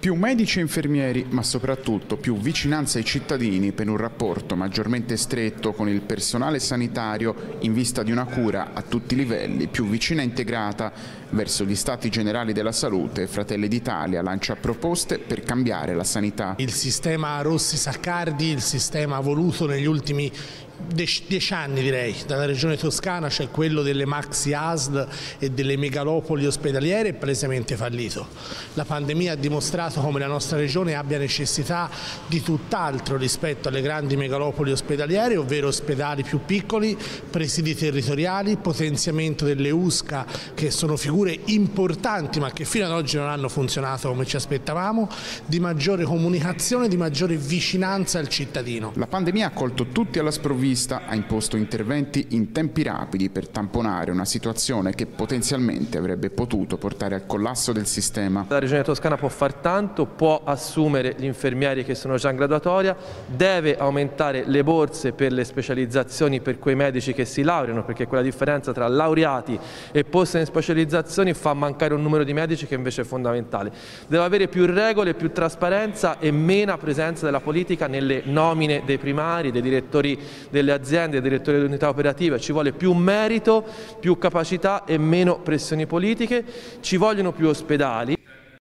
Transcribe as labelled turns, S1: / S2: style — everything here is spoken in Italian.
S1: Più medici e infermieri, ma soprattutto più vicinanza ai cittadini per un rapporto maggiormente stretto con il personale sanitario in vista di una cura a tutti i livelli, più vicina e integrata verso gli Stati Generali della Salute. Fratelli d'Italia lancia proposte per cambiare la sanità.
S2: Il sistema Rossi-Saccardi, il sistema voluto negli ultimi 10 anni direi, dalla regione toscana, cioè quello delle maxi ASL e delle megalopoli ospedaliere, è palesemente fallito. La pandemia ha dimostrato come la nostra regione abbia necessità di tutt'altro rispetto alle grandi megalopoli ospedaliere, ovvero ospedali più piccoli, presidi territoriali, potenziamento delle USCA, che sono figure importanti ma che fino ad oggi non hanno funzionato come ci aspettavamo, di maggiore comunicazione, di maggiore vicinanza al cittadino.
S1: La pandemia ha colto tutti alla sprovvista, ha imposto interventi in tempi rapidi per tamponare una situazione che potenzialmente avrebbe potuto portare al collasso del sistema.
S3: La Regione Toscana può far tanto, può assumere gli infermieri che sono già in graduatoria, deve aumentare le borse per le specializzazioni per quei medici che si laureano, perché quella differenza tra laureati e posti in specializzazioni fa mancare un numero di medici che invece è fondamentale. Deve avere più regole, più trasparenza e meno presenza della politica nelle nomine dei primari, dei direttori delle aziende, dei direttori delle unità operative. Ci vuole più merito, più capacità e meno pressioni politiche, ci vogliono più ospedali.